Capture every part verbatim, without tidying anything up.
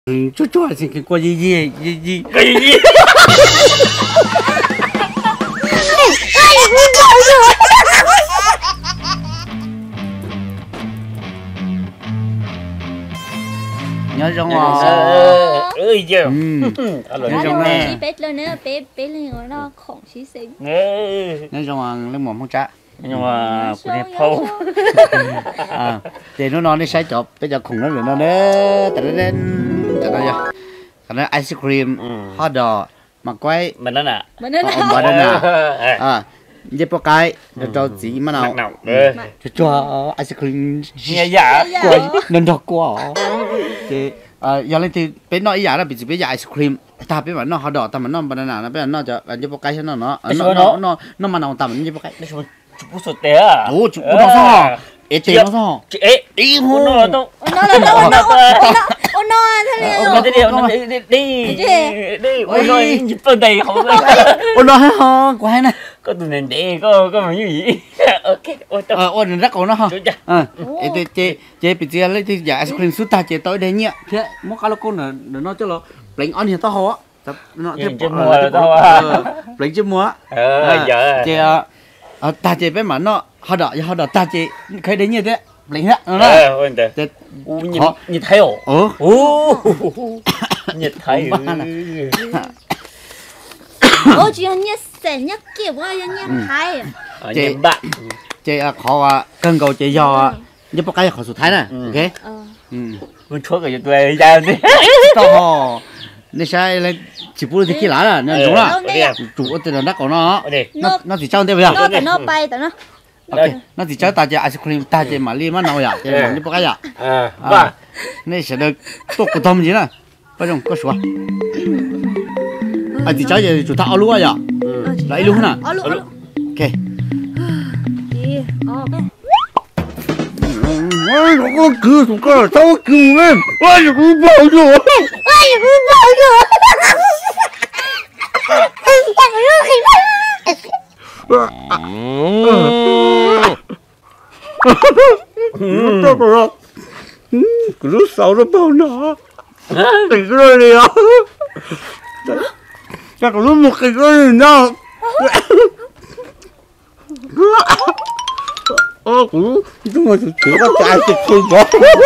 chua chua thì cái qua gì gì gì gì cái gì nhớ trong ờ ơi chứ nhớ trong này bé lên nữa bé bé lên rồi nó khổng xí xính nhớ trong lấy mồm không trả nhưng mà cũng đẹp phô à thì nó nói nó sai chọc bây giờ khủng nó rồi nó đấy tại nó đến tại nó giờ tại nó ice cream hot dog mà quay mình đó nè mình đó nè mà đó nè à như bao cái nó cho gì mà nào cho cho ice cream nghe giả quá nên đọc quá thì à giờ lên thì bên nó ý giả là bị bị ice cream ta biết mà nó hot dog ta mà nó banana nó biết nó cho như bao cái nó nó nó nó nó mà nào tầm như bao cái chụp sụt té à 오, 저 오너 사. 에테 오너 사. 에, 이 오너 또. 오너 오너 오너 오너 살려. 오너 đi đi đi đi đi 오너 이쁜 데 không 오너 하. quá này. có tụi này để có có mà như gì ok ô tô ờ ôn rất ổn đó ha ờ ê chế chế bị chế lấy thì ice cream suốt ta chế tới đây nhỉ thế mua cá lô con nữa nó cho nó bánh on thì tao họ nó chế mua tao bánh chế mua ờ giờ chế ờ ta chế bên mà nó họ đỏ họ đỏ ta chế cái đấy như thế bánh hết nó ờ ổn đấy nhìn nhìn thấy ổ ồ nhìn thấy ôi chị nhớ sẽ nhớ kiểu quá nhớ thái chị bạn chị họ cần cầu chị do như bao cái họ số thái nè ok mình chúa cái tôi ra đi to nên sai lên chỉ bù thì kia lá là nên đúng là chủ từ nó đắt của nó nó nó chỉ trong đây bây giờ nó từ nó bay từ nó ok nó chỉ cho ta chơi ice cream ta chơi mà li mà nào vậy chơi mà như bao cái vậy à nên sẽ được tốt của tâm gì nè bây giờ có số à chỉ chơi gì chủ ta alo vậy lấy luôn nè ok ôi nó có cứ nó có tao cứ lên ôi nó cứ bao rồi ôi nó cứ bao rồi tao có cứ lúc sau nó bao nó cái rồi đi à chắc lúc một cái rồi nào 어, 그, 정말 제가 짧게 봐.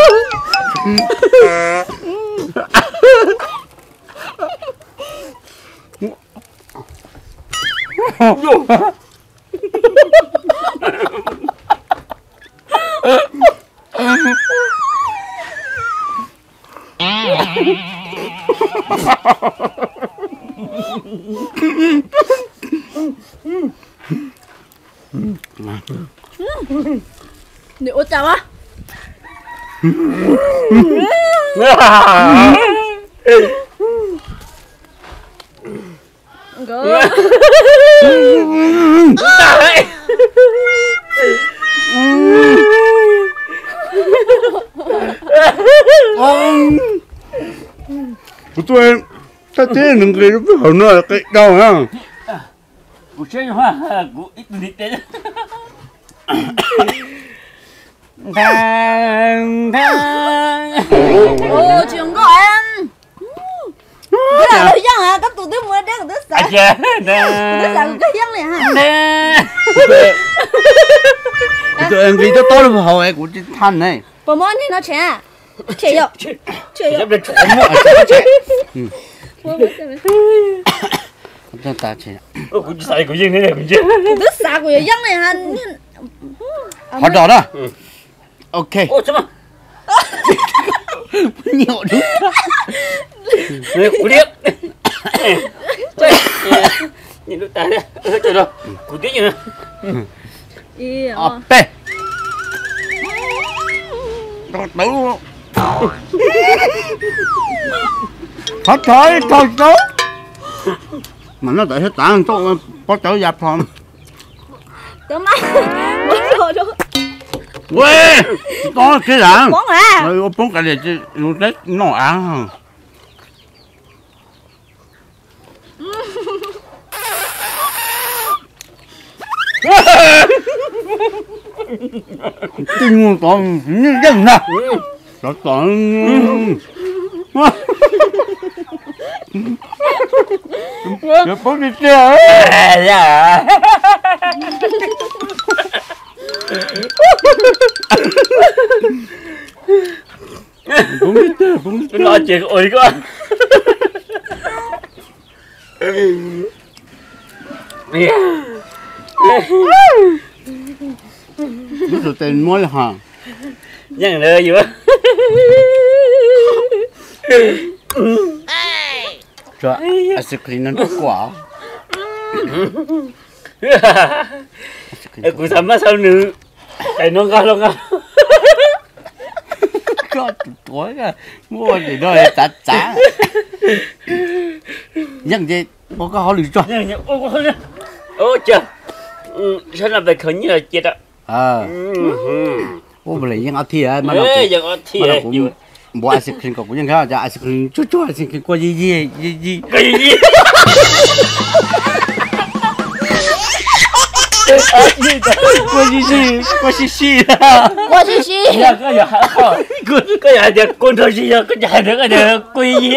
네 오자와 이거 tụi em ta thế đừng cái nó hở nữa cái đâu ha của chơi hoa của ít đi đấy thang thang 오 지금 거 em cái là dân hả các tụi tôi mua đấy của tôi sợ tôi sợ cái dân này hả tụi em vì tôi tôi là hậu ấy của than này bộ môn thì nó trẻ trẻ yok trẻ yok để trộn mua ta trẻ 어, 굳이 싸이 그지 내네 그지. tôi sợ của dân này hả họ đỏ đó ok 어, 잠깐. nhiều đúng 왜 우리? nhìn nó ta đấy, trời đâu, cụ tí như 이 앞에 đấu hết trời trời trời mà nó đợi hết tảng cho có trở dạp phòng tấm mắt rồi đó quê có cái đạn bóng à rồi bóng cái này chứ nó đấy nó ăn tinh còn như thế nào nó còn Nó bố đi chơi. Dạ. Bố đi chơi, bố đi chơi. Nó chuyện ôi quá. Nó rồi tên mối là hả? Nhăn lơ gì quá. Cho ice cream nó quả. Aku sama sao nữ. Cái nó ngon nó ngon. Có tuổi à, mua gì đó chả chả. Nhưng gì, bố có hỏi lựa chọn. Nhăn nhăn, ô ô ô trời. Sao làm việc khẩn như là chết ạ. À, ô mà lại những ăn thìa mà nó Ê, giờ có thìa nhiều. Bố ice cream có cũng những cái là ice cream chút chút ice cream qua gì gì gì gì. Cái gì? Qua gì gì, qua gì gì. Qua xí xí. Dạ có giờ hả? Có giờ giờ con thôi gì giờ có giờ được cái giờ quy gì á.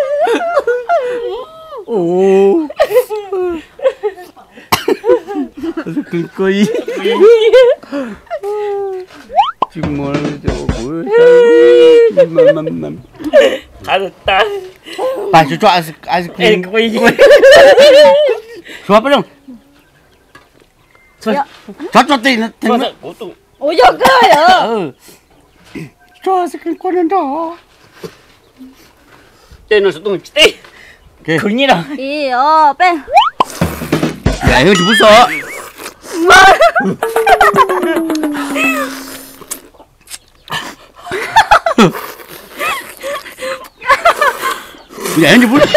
Ồ. Cái quỳ. Chứ mua cho của mầm mầm mầm. Hả ta? Phải cho cho ice ice cream. Em quy gì? Xóa bắt đầu. Cho cho tiền tiền. Ủa vô cơ vậy? Ừ. Cho ice cream con ăn đó. Tên nó sẽ tung tí. Khẩn như nào? Ý ơ, bên. Vậy thôi chú sợ. Vậy chú bút.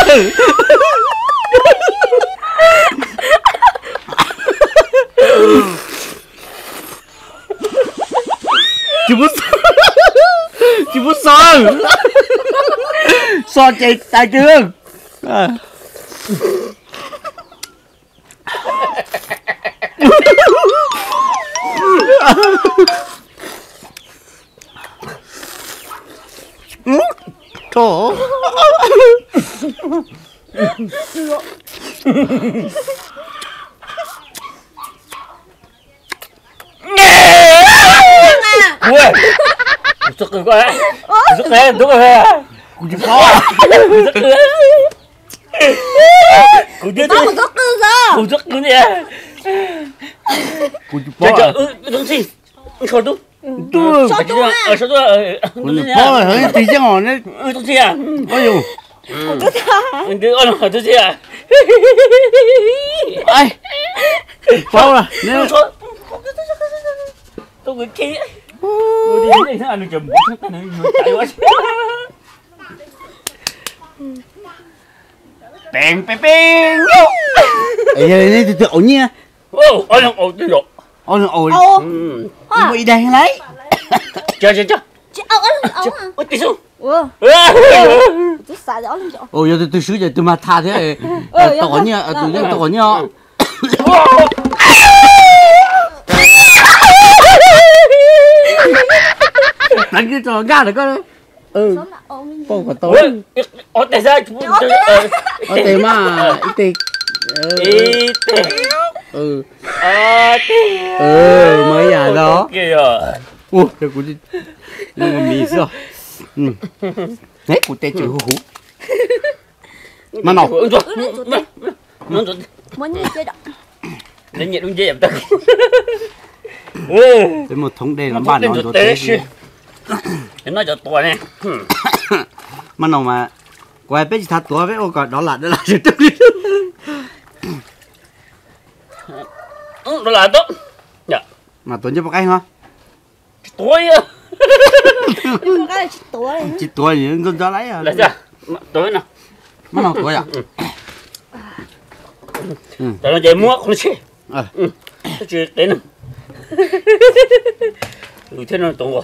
Chú bút. Chú bút son. Son chạy tài trường. À. Trời Ui! Sức cười quá. Sức cười, đúng rồi. Cô chứ khó. Sức cười. Cô chứ Tao có cơ sao? Cô sức cười nè. Cô chứ Trời khó. trời, ừ, đúng gì? Không đúng. Tôi. Sao tôi à? Ờ, sao tôi à? Cô chứ khó rồi, hơi tí chứ ngồi đấy. Ừ, đúng gì à? Ôi dù. Ừ, cứ ôn hỏi tôi gì à? Ai. Sao rồi? Nếu. Tôi người kia. Tôi đi đến đây nó ăn được chầm bút nó nó chạy quá. Bèn bèn bèn. Ê, đây từ từ ổn nha. Ô, ôi không ổn được. Ôi ôi. Ồ. Ừ. Mua y đen lấy. Chờ chờ chờ. Chị áo áo áo à? Ôi tí xuống. Ủa, chị xài áo lên chỗ. Ôi giờ từ từ giờ từ mà tha thế. Ờ, Tỏ nha, từ từ tỏ nha. Đánh cái trò gà được coi. Ừ. Không có tối. Ôi tại sao? Ở tề mà, ít tề. Ý tê. Ừ. À tê. Ừ, mới à đó. Kìa. Ủa, trời của đi. Nhưng mà mì sao? Ừ. Đấy, của tê chữ hú hú. Mà nào. Nó rồi. Muốn như chơi đó. Đến nhiệt đúng dễ ta. Cái một thống đề làm bản nó cho tế. Để nói cho tôi nè. Mà nào mà quay bé chỉ thật tuổi với ô còn đó là đó là sự tức đi. Ừ, đó là tốt. Dạ. Mà tuổi cho bác anh hả? Tuổi à. Nhưng mà cái là tuổi này. Chỉ tuổi gì dân cho lấy à? Là sao? Tuổi nào? Mà nào tuổi à? Tại nó chạy mua không chứ. Ờ. Ừ. Nó chưa đến nào. Ừ, thế nó tụng rồi.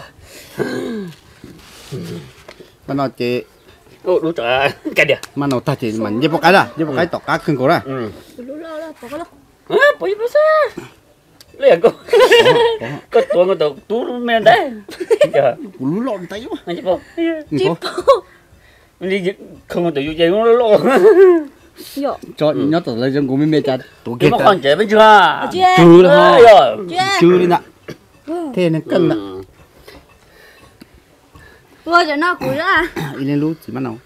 Mà nào chị Ồ, đúng trời, cái đi. mà nào ta chỉ mà như bác cái đó, như bác cái tọt cá khinh cổ đó. Ừ. Lú lơ lơ, bỏ cái lơ. À, bởi vì sao? Lấy à cô. Có tuổi có tuổi tú men đấy. Dạ. Lú lộn tay quá. Anh chị không? Chị Có. phụ. đi không có tự do chơi nó lo Yo. cho nhớ tụi lấy trong của mình mẹ cha tụi kia nhưng mà con trẻ bên chưa chưa là rồi chưa đi nè thế nên cân nè Ủa cho nó cùi đó à? đi lên lú chỉ bắt nào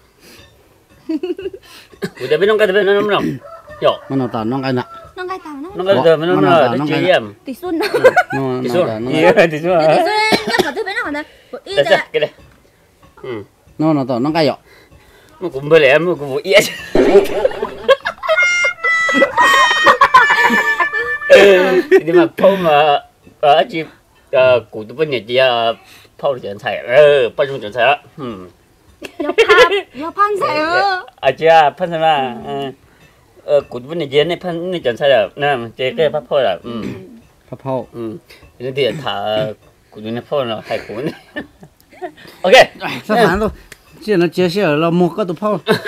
của bên nó cái bên nó nó yo bắt nào tao nó cái nè Nó ngay tao nó. nó cái bên nó nó nó chơi em Tỷ xuân đó. nó tí nó xuống nó tí xuống Tỷ xuân nhất vào thứ bên nó còn đây. Ý đây ra. cái đây ừ nó nó tao nó cái gì nó cũng bơi lẹ nó cũng vui ít nhưng mà phong mà ở chị cụ tụi bên nhà chị phong chuẩn thầy ờ bao nhiêu chuẩn thầy đó ừ Yo pan, yo pan sai ơ. à chị à phân sao mà ờ cụ tụi bên nhà chị này phân này chuẩn thầy rồi nè chị cái phát phôi rồi ừ พ่อพ่อ ừ nên thì thả cụ tụi này phôi là hai cụ này ok สถานตัวเชื่อนะเชื่อเชื่อเราหมกก็ตัวพ่อ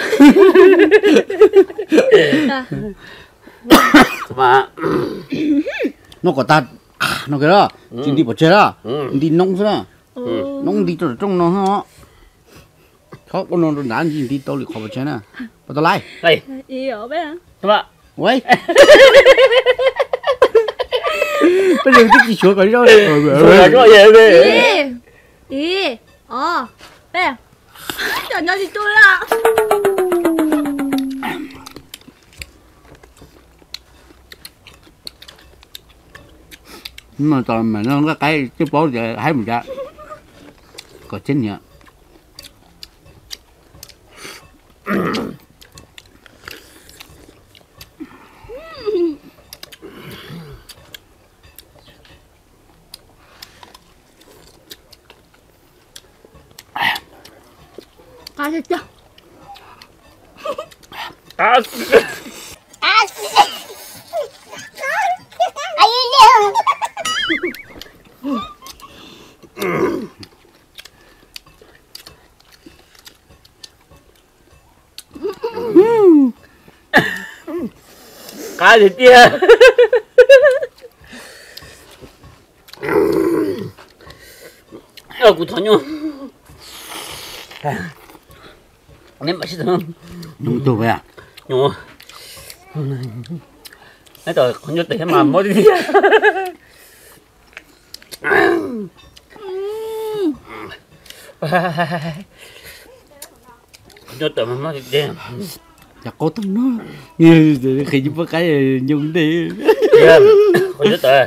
mà นกก็ตานกก็ละจินดีบ่เจอละดีน้องซะละน้องดีตัวตรงน้องฮะเขาก็นอนนานจินดีตัวหรือขอบ่เจอนะบ่ตัวไร đây Ý ở bên à? các bạn เว้ยเป็นเรื่องที่กี่ชัวร์กันแล้ว rồi là cái gì vậy Ý. Ý. Ờ. Bên à? Trời nó gì tôi à? mà tao mà nó có cái cái bố giờ thấy mình ra có chín nhỉ À thật chưa? à cái gì kia 어, 구토뇨. 내 맛있어. đúng tôi vậy à 요. 내가 건조 때 해만 못 이겨. 건조 때만 못 이겨. chắc có tao nó như khi giúp cái nhung đi 야, 건조 때.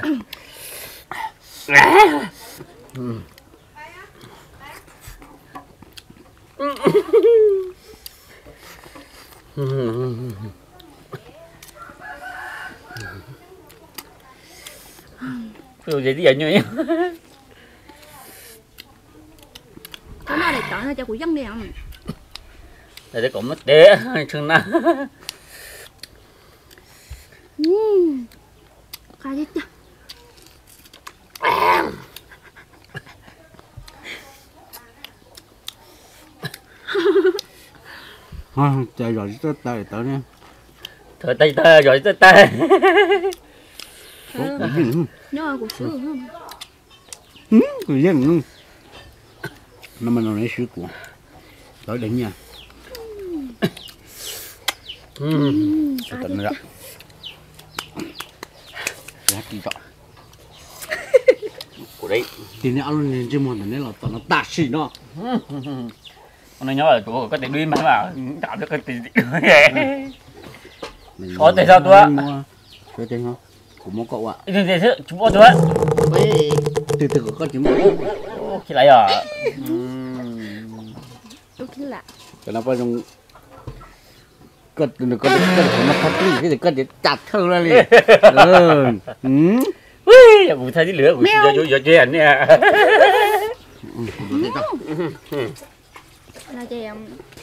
Rồi vậy thì vậy nhỉ? Cái nào để chọn cho của dân đi không? Để có mất đế chừng nào. Ừm. Cái gì chứ? thôi trời rồi tới tới tới nha Thôi tay tay rồi tay tay. Nhưng mà của sữa không? ừ người dân nó mà nó lấy sữa của tới đến nha 음. sẽ tận ra giá trị rõ của đấy. thì nó ăn lên chứ mà nó là tận nó tạ xỉ nó Hôm nay nhớ là chỗ có thể đi mà vào tạo cho cái tiền có tại sao tôi ạ? Có tiền không? Của một cậu ạ. Thì thì chứ chúng tôi ạ. Từ từ có chỉ một. Khi lại à? Đúng chính là. Cái nó phải dùng cất được cất được nó phát triển cái gì cất để chặt thâu ra liền. Ừ. Ui, vụ thay đi lửa vụ giờ giờ giờ chuyện nè. Là chị em.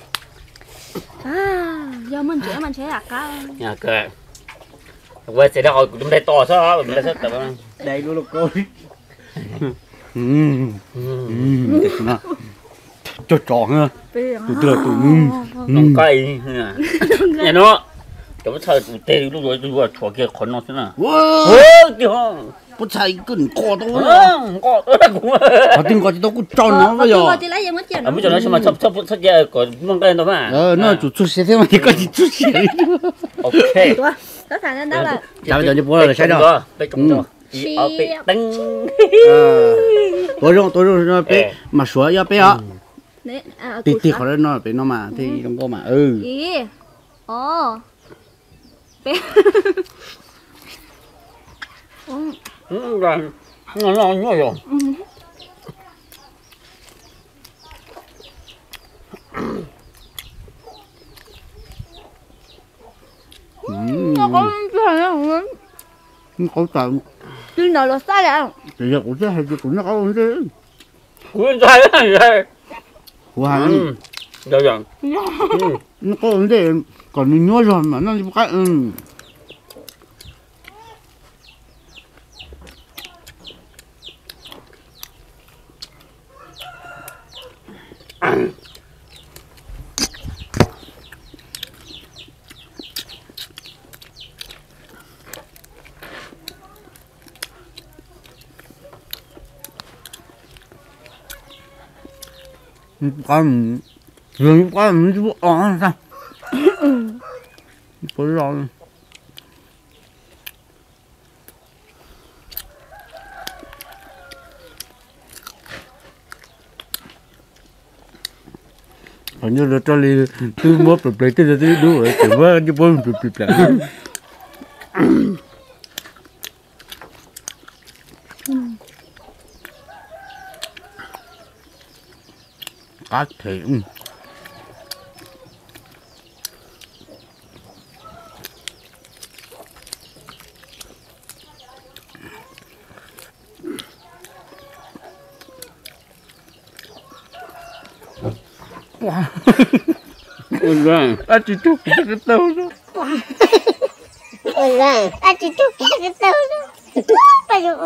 À, do mình trẻ mình sẽ đặt cá. Nhà cơ. Quay sẽ đâu cũng đây to sao mình sẽ tập. Đây luôn lục cô. Ừ. Ừ. Nó cho tròn ha. Từ từ từ. Nông cây. Nhà nó. Chúng ta tụi tê lúc rồi tôi thua kia khốn nó thế nào. Wow. Ôi, kìa. 不才跟过多了， Ờ, có cũng 我顶过去都不找那个 Ờ, 哟 chị。lấy em mất chuyện à bây giờ nó xem mà sắp sắp sắp ra còn mong cái đó mà 呃，那就出血的嘛，你赶紧出血。 ok Ủa, có khả năng đó là Chào bây giờ đi bố rồi sai đâu? bây trồng rồi Xì. ở bị tăng 多种多种那别嘛说要别啊， Đấy, à, 弟 củ 弟 sắn. 好了那别那嘛，弟那个嘛，嗯， Ý. Ồ. Bé. Ừ. ừ rồi nó nó nó rồi Nó có phải không? có tận, Chứ nào là sai à? bây giờ cũng sẽ hay cũng nó có chứ, cuốn sai đấy của hàng ừ rồi rồi nó có vấn đề, còn mình nhớ rồi mà nó cái, ừ, con rồi con mình chú ăn sao, có rồi. Hình như là cho đi từ một bịch bịch tới tới đủ rồi, chỉ với cái bốn bịch bịch là cá thì rồi à chị chúc cái tao đó. Ôi giời, anh chỉ chúc cái tao đó. Bây giờ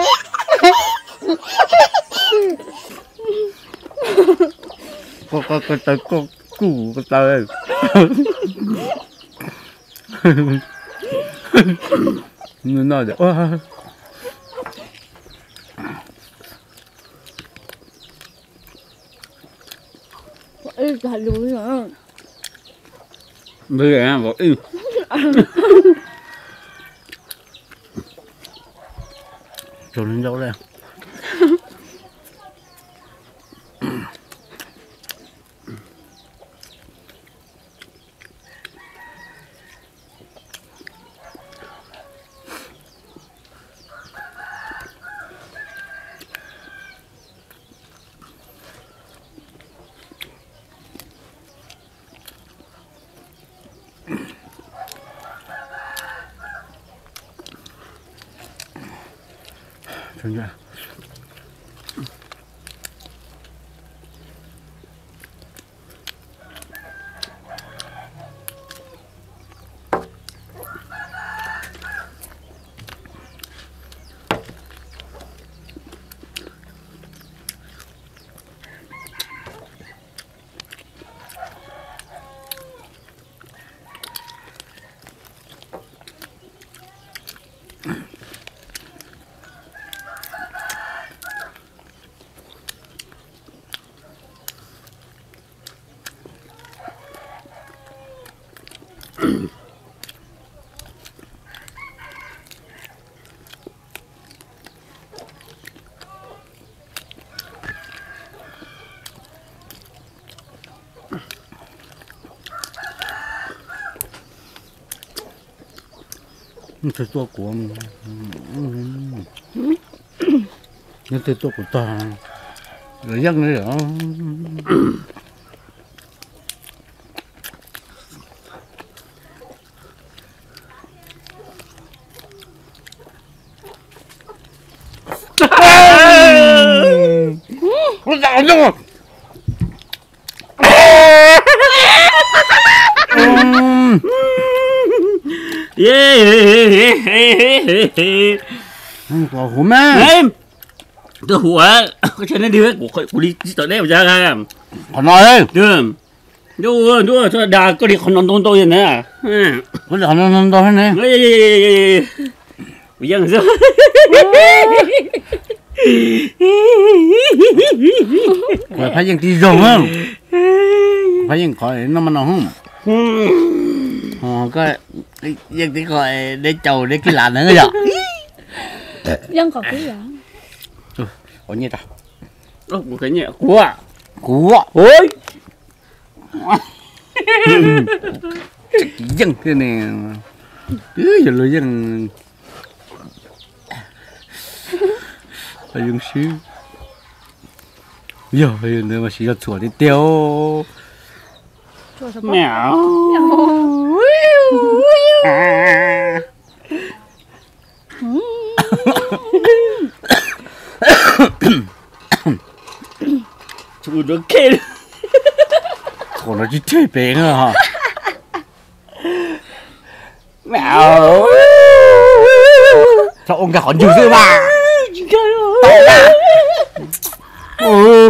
có có cái tay có củ cái tay nó nói vậy. Ê, thật luôn rồi. Bây giờ em bảo ừ. Cho lên dấu đây. Chân ra. Nó tớiตัวcủa nó tớiตัวcủa ta rồi dắt nữa hả? Nó dạo chưa? Có hổ mẹ. em tôi hùa có cho nên đi của của đi tới đây ra ra Còn nói đi. được đâu đâu cho đà có đi không non non tôi nè Có gì nó nó đó này. bây giờ phải phải những tí rồng không phải những khỏi nó mà nó không ờ cái những tí gọi để chầu để cái làn nữa rồi dân còn cái gì có nhiêu ta Ồ, một cái nhẹ quá. cú Ôi. dân cái này cứ giờ lối dân là dân sư giờ nếu mà chỉ là chuột đi tiêu Mèo. à. Chú nó kê. Còn nó chỉ chơi bé nữa hả Mèo. sao ông cả còn nhiều dữ mà ừ.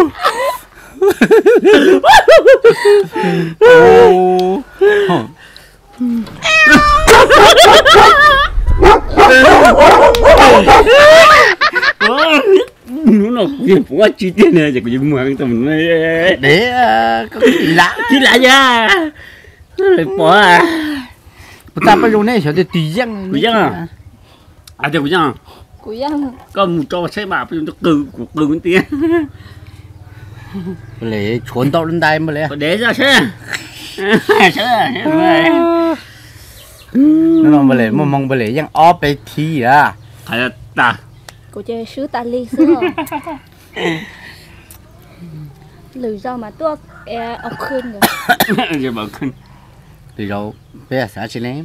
Nó nó cũng quá chi tiết này chỉ có những mường tầm này để có cái gì lạ chi lạ nha rồi bỏ à ta bây giờ này sẽ tùy dân tùy dân à à được chưa của dân có một cho xe bà bây giờ cừ cuộc cừ con tia để chuẩn tao lên đây mà lẽ để ra xe xe nó mà lẽ mà mong mà lẽ dân ópไปทีอ่ะ phải là ta của chơi sứ ta ly sứ lười do mà tôi e ọc khuyên rồi giờ bảo khinh thì rồi bây giờ sẽ ném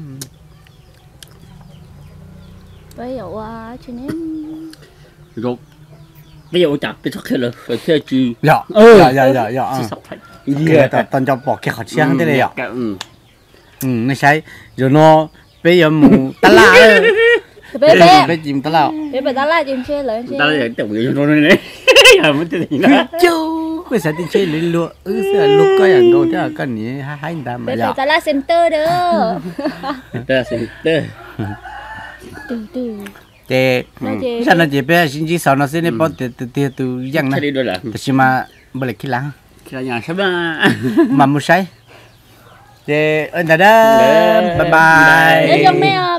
bây giờ à chị ném rồi bây giờ chặt cái thoát rồi phải theo chi dạ ừ dạ dạ dạ dạ sắp phải cái tao tao cho bỏ cái khẩu trang thế này ạ ừ ừ nó sai rồi nó bây giờ mù ta la bé bé bé chìm ta la bé bé ta la chim chơi lớn chơi ta là tổng người cho nó này giờ mới thế này chú cái sao đi chơi lên lúa ừ sao lúa coi ảnh đâu thế cái này hai hai ta mà bé bé dạ ta la center đó ta sẽ tơ từ từ thế sao nó chỉ bé xin chỉ sau nó sẽ nên bỏ từ từ từ từ dân này đi đôi là แต่มาบริคิดลัง khi là nhà sắp ra มามุใช้เจเอินดาเดิมบ๊ายบาย để cho mẹ